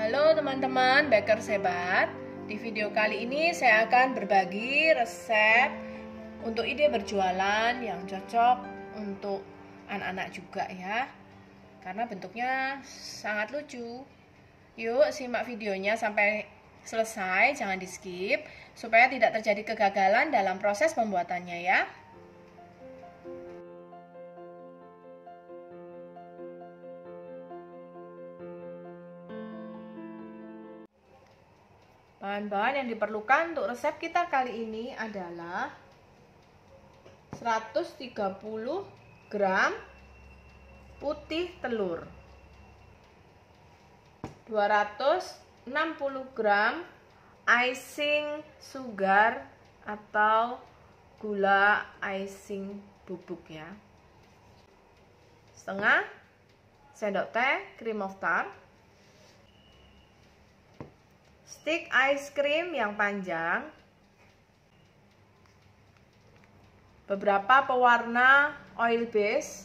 Halo teman-teman baker hebat. Di video kali ini saya akan berbagi resep untuk ide berjualan yang cocok untuk anak-anak juga ya. Karena bentuknya sangat lucu. Yuk simak videonya sampai selesai, jangan di skip supaya tidak terjadi kegagalan dalam proses pembuatannya ya. Bahan-bahan yang diperlukan untuk resep kita kali ini adalah 130 gram putih telur, 260 gram icing sugar atau gula icing bubuk ya, setengah sendok teh cream of tart, stick ice cream yang panjang, beberapa pewarna oil base,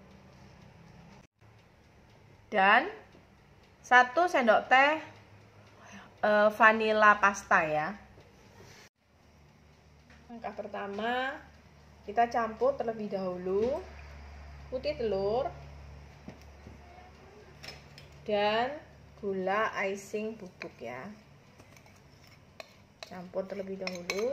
dan 1 sendok teh vanilla pasta ya. Langkah pertama, kita campur terlebih dahulu putih telur dan gula icing bubuk ya. Campur terlebih dahulu.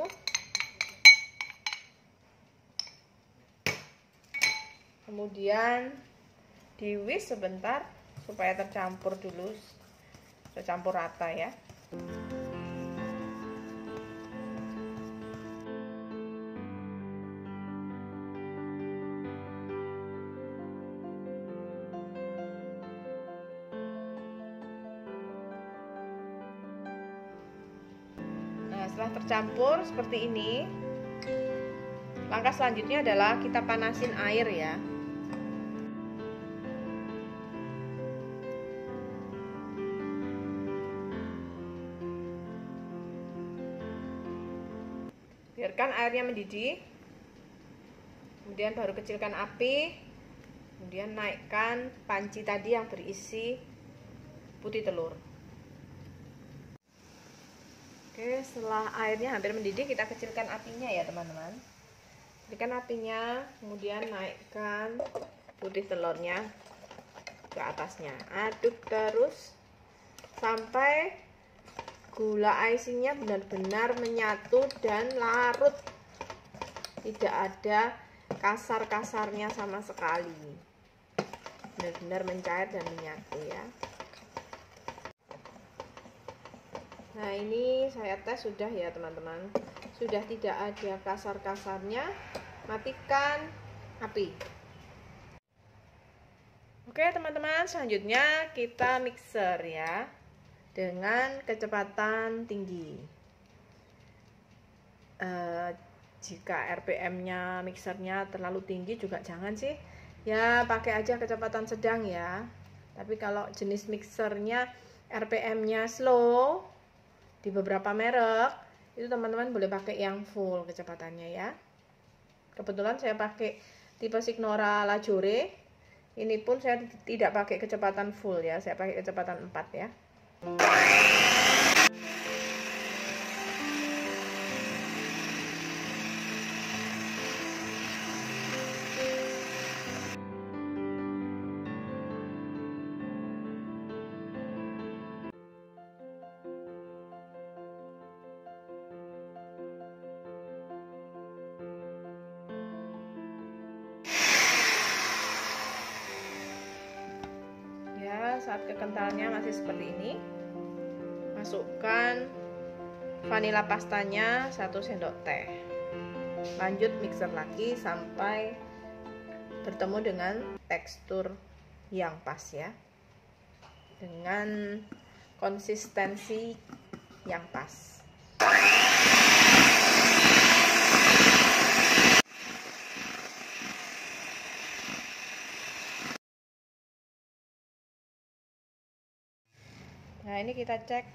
Kemudian di-whisk sebentar supaya tercampur dulu, tercampur rata ya. Setelah tercampur seperti ini, langkah selanjutnya adalah kita panasin air ya. Biarkan airnya mendidih, kemudian baru kecilkan api, kemudian naikkan panci tadi yang berisi putih telur. Oke, setelah airnya hampir mendidih, kita kecilkan apinya ya teman-teman. Kecilkan apinya, kemudian naikkan putih telurnya ke atasnya. Aduk terus sampai gula icingnya benar-benar menyatu dan larut. Tidak ada kasar-kasarnya sama sekali. Benar-benar mencair dan menyatu ya. Nah, ini saya tes sudah ya teman-teman, sudah tidak ada kasar-kasarnya. Matikan api. Oke teman-teman, selanjutnya kita mixer ya dengan kecepatan tinggi. Jika RPM-nya mixernya terlalu tinggi juga jangan sih ya, pakai aja kecepatan sedang ya. Tapi kalau jenis mixernya RPM-nya slow, di beberapa merek itu teman-teman boleh pakai yang full kecepatannya ya. Kebetulan saya pakai tipe Signora Lajore. Ini pun saya tidak pakai kecepatan full ya, saya pakai kecepatan 4 ya. Saat kekentalannya masih seperti ini, masukkan vanila pastanya 1 sendok teh. Lanjut mixer lagi sampai bertemu dengan tekstur yang pas ya, dengan konsistensi yang pas. Nah, ini kita cek.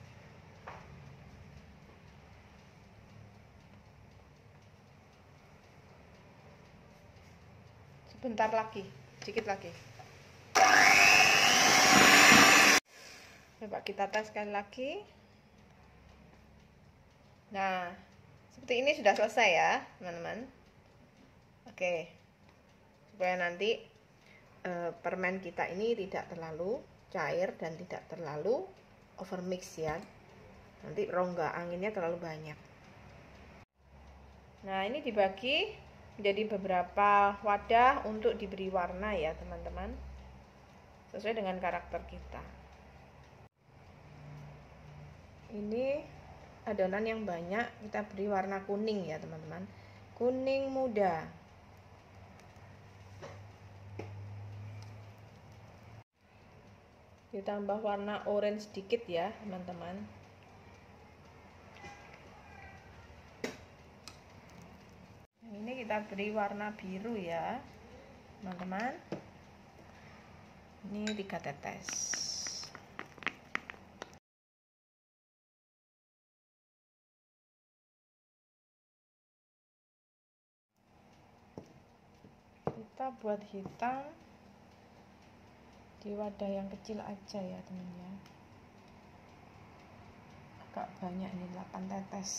Sebentar lagi, sedikit lagi. Coba kita tes sekali lagi. Nah, seperti ini sudah selesai ya, teman-teman. Oke, supaya nanti permen kita ini tidak terlalu cair dan tidak terlalu overmix ya. Nanti rongga anginnya terlalu banyak. Nah, ini dibagi menjadi beberapa wadah untuk diberi warna ya, teman-teman. Sesuai dengan karakter kita. Ini adonan yang banyak, kita beri warna kuning ya, teman-teman. Kuning muda. Ditambah warna orange sedikit ya, teman-teman. Ini kita beri warna biru ya, teman-teman. Ini 3 tetes. Kita buat hitam di wadah yang kecil aja ya, teman ya. Agak banyak nih, 8 tetes.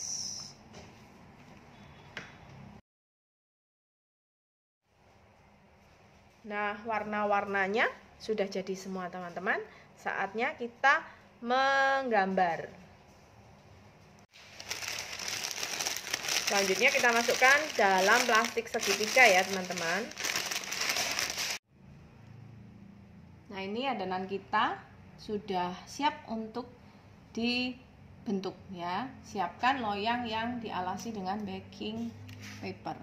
Nah, warna-warnanya sudah jadi semua, teman-teman. Saatnya kita menggambar. Selanjutnya kita masukkan dalam plastik segitiga ya, teman-teman. Nah, ini adonan kita sudah siap untuk dibentuk ya. Siapkan loyang yang dialasi dengan baking paper.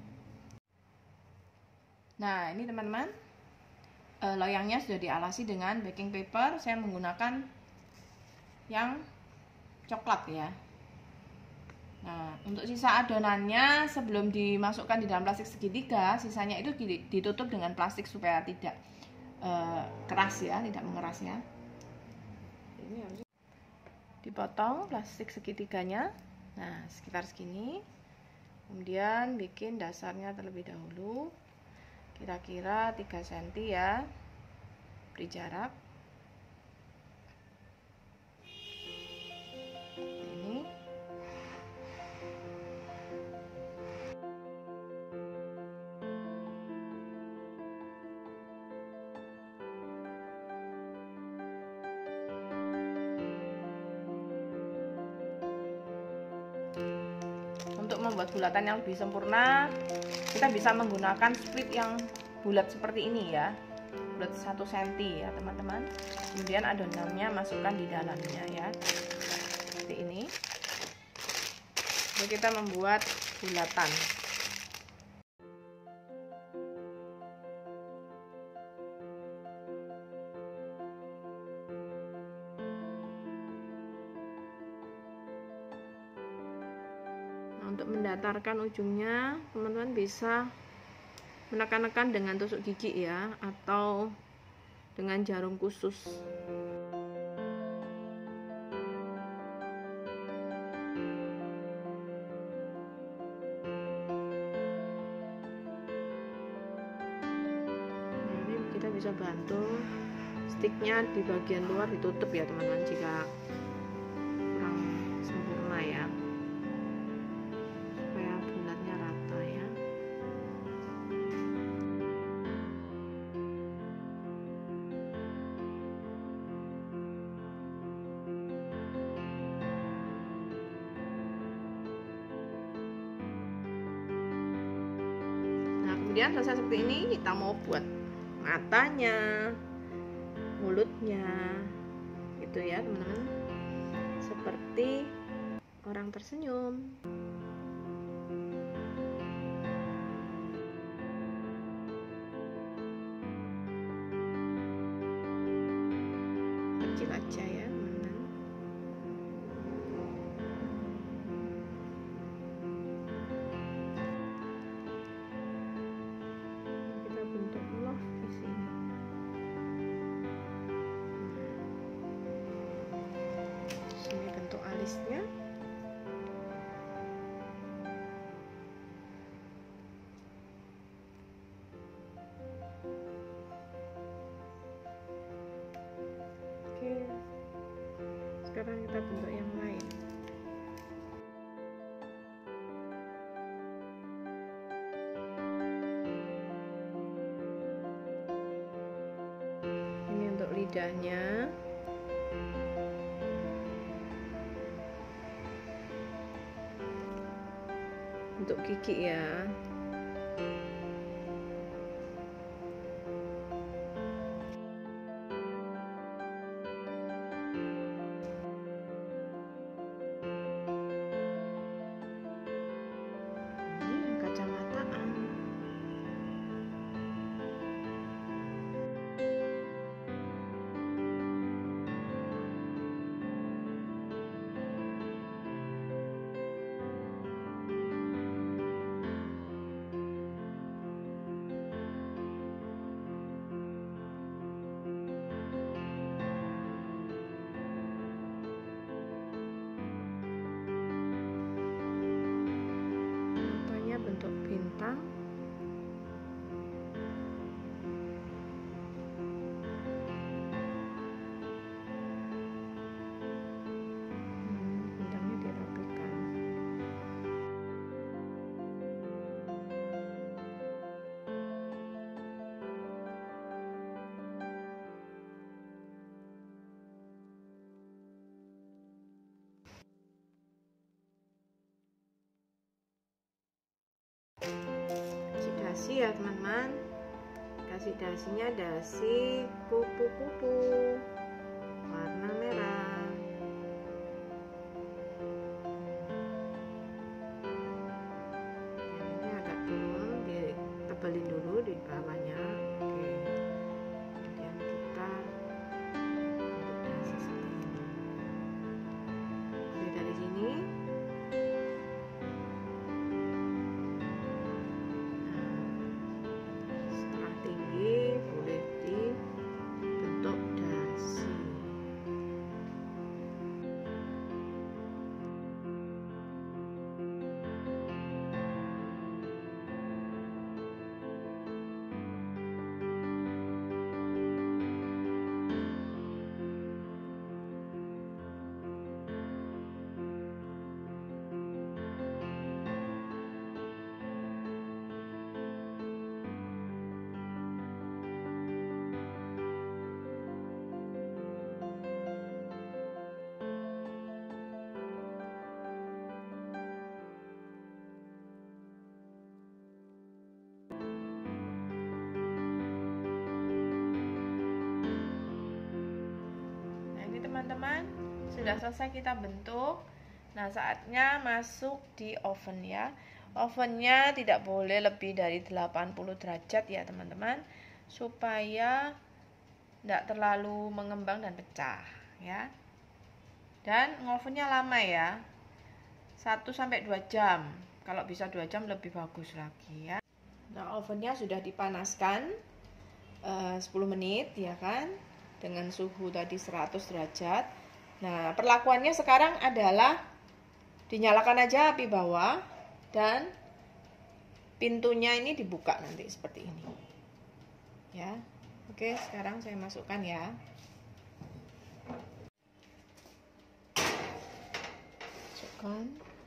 Nah, ini teman-teman, loyangnya sudah dialasi dengan baking paper. Saya menggunakan yang coklat ya. Nah, untuk sisa adonannya sebelum dimasukkan di dalam plastik segitiga, sisanya itu ditutup dengan plastik supaya tidak keras ya, tidak mengeras ya. Ini harus dipotong plastik segitiganya. Nah, sekitar segini. Kemudian bikin dasarnya terlebih dahulu. Kira-kira 3 cm ya. Beri jarak. Ini. Untuk membuat bulatan yang lebih sempurna, kita bisa menggunakan split yang bulat seperti ini ya, bulat 1 cm ya, teman-teman. Kemudian adonannya masukkan di dalamnya ya, seperti ini. Lalu kita membuat bulatan. Untuk mendatarkan ujungnya, teman-teman bisa menekan-nekan dengan tusuk gigi ya, atau dengan jarum khusus. Ini kita bisa bantu sticknya di bagian luar ditutup ya, teman-teman, jika kurang sempurna ya. Kemudian selesai seperti ini, kita mau buat matanya, mulutnya, gitu ya, teman-teman, seperti orang tersenyum. Kecil aja ya, teman-teman. Alisnya. sekarang kita bentuk yang lain. Ini untuk lidahnya. Untuk gigi ya. Bentuk bintang. Bintangnya dirapikan. Dasi ya teman-teman, kasih dasinya dasi kupu-kupu warna merah. Ini agak turun, ditebelin dulu di bawahnya. Oke, kemudian kita bentuk dasi seperti ini. Mulai dari sini. Teman-teman, sudah selesai kita bentuk. Nah, saatnya masuk di oven ya. Ovennya tidak boleh lebih dari 80 derajat ya teman-teman, supaya tidak terlalu mengembang dan pecah ya. Dan ngovennya lama ya, 1-2 jam. Kalau bisa 2 jam lebih bagus lagi ya. Nah, ovennya sudah dipanaskan 10 menit ya kan, dengan suhu tadi 100 derajat. Nah, perlakuannya sekarang adalah dinyalakan aja api bawah dan pintunya ini dibuka nanti seperti ini. Ya. Oke, sekarang saya masukkan ya. Masukkan.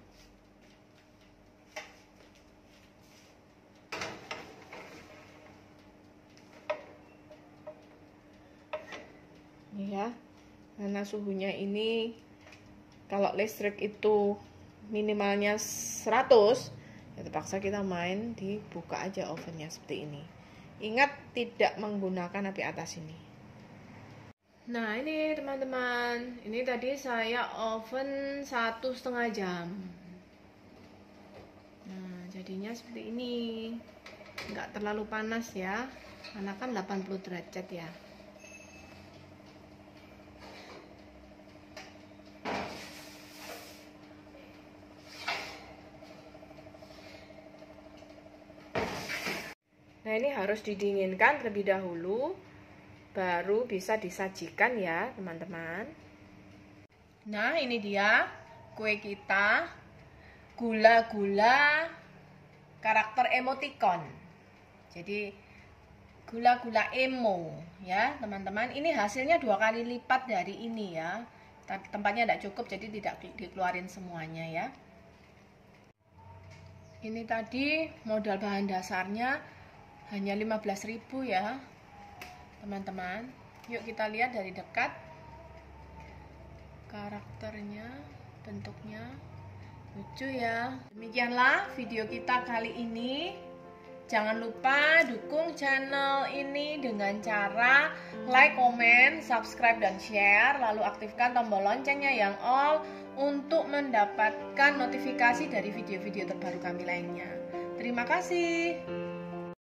Ini ya, karena suhunya ini kalau listrik itu minimalnya 100, ya terpaksa kita main dibuka aja ovennya seperti ini. Ingat tidak menggunakan api atas ini. Nah ini teman-teman, ini tadi saya oven 1,5 jam. Nah jadinya seperti ini, nggak terlalu panas ya, karena kan 80 derajat ya. Nah ini harus didinginkan terlebih dahulu, baru bisa disajikan ya teman-teman. Nah ini dia kue kita, gula-gula karakter emoticon. Jadi gula-gula emo ya teman-teman. Ini hasilnya 2 kali lipat dari ini ya. tempatnya tidak cukup, jadi tidak dikeluarin semuanya ya. Ini tadi modal bahan dasarnya hanya 15.000 ya teman-teman. Yuk kita lihat dari dekat karakternya, bentuknya lucu ya. Demikianlah video kita kali ini. Jangan lupa dukung channel ini dengan cara like, comment, subscribe, dan share. Lalu aktifkan tombol loncengnya yang all untuk mendapatkan notifikasi dari video-video terbaru kami lainnya. Terima kasih.